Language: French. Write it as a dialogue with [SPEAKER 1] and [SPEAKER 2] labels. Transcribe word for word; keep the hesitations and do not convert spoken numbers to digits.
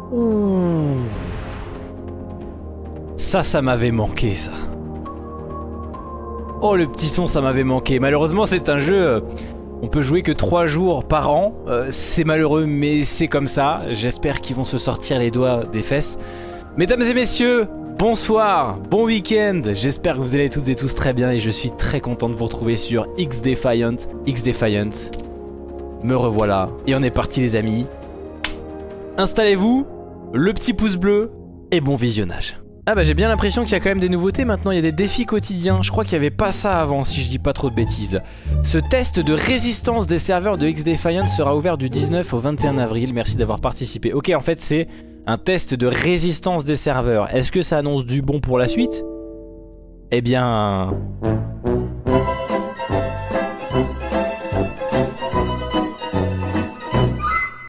[SPEAKER 1] Ouh. Ça, ça m'avait manqué, ça. Oh, le petit son, ça m'avait manqué. Malheureusement, c'est un jeu... Euh, on peut jouer que trois jours par an. Euh, c'est malheureux, mais c'est comme ça. J'espère qu'ils vont se sortir les doigts des fesses. Mesdames et messieurs, bonsoir, bon week-end. J'espère que vous allez toutes et tous très bien. Et je suis très content de vous retrouver sur XDefiant. XDefiant. Me revoilà. Et on est parti, les amis. Installez-vous, le petit pouce bleu et bon visionnage. Ah bah j'ai bien l'impression qu'il y a quand même des nouveautés maintenant, il y a des défis quotidiens. Je crois qu'il n'y avait pas ça avant si je dis pas trop de bêtises. Ce test de résistance des serveurs de XDefiant sera ouvert du dix-neuf au vingt et un avril, merci d'avoir participé. Ok, en fait c'est un test de résistance des serveurs. Est-ce que ça annonce du bon pour la suite? Eh bien...